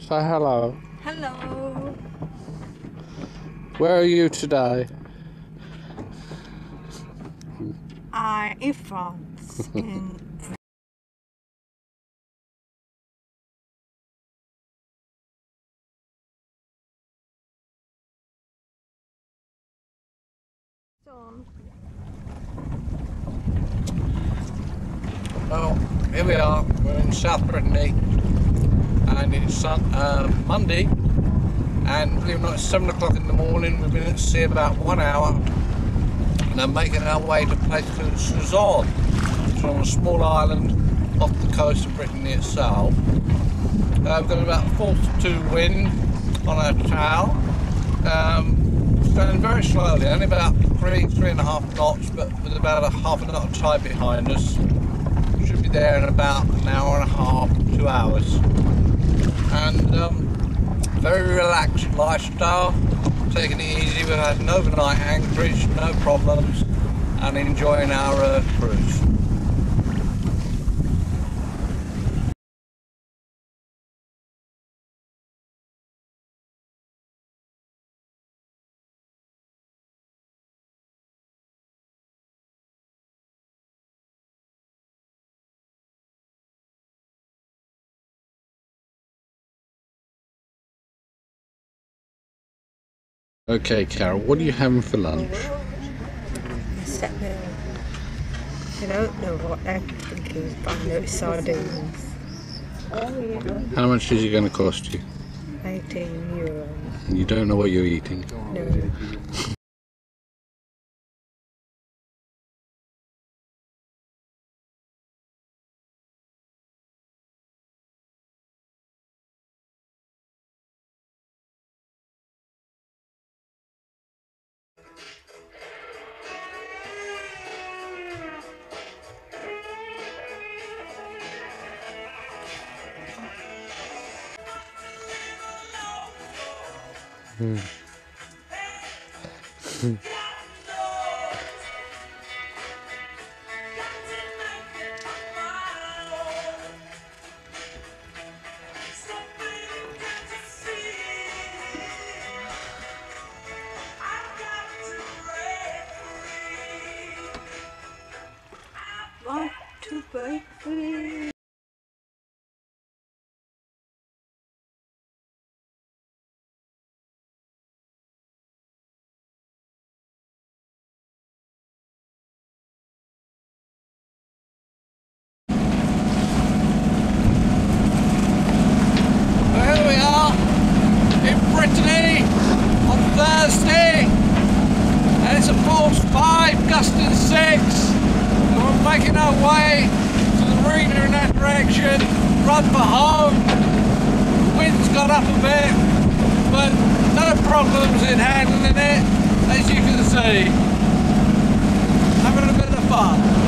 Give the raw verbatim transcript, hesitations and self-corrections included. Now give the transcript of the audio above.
Say hello. Hello. Where are you today? I'm in France. in Well, here we are, we're in South Brittany, and it's sun, uh, Monday, and believe it or not, it's seven o'clock in the morning. We've been at sea about one hour, and I'm making our way to a place called Suzanne. It's on a small island off the coast of Brittany itself. Uh, we've got about four to two wind on our tail. Um, going very slowly, only about three, three and a half knots, but with about a half a knot of tide behind us. Should be there in about an hour and a half, two hours. And um, very relaxed lifestyle, taking it easy. We've had an overnight anchorage, no problems, and enjoying our uh, cruise. Okay, Carol, what are you having for lunch? set meal. I don't know what everything is, but I know it's sardines. How much is it going to cost you? eighteen euros. And you don't know what you're eating? No. Hmm. Hmm. Want to break free. Brittany on Thursday, and it's a force five, gusting six, and we're making our way to the marina in that direction, run for home. The wind's got up a bit, but no problems in handling it, as you can see. Having a bit of fun.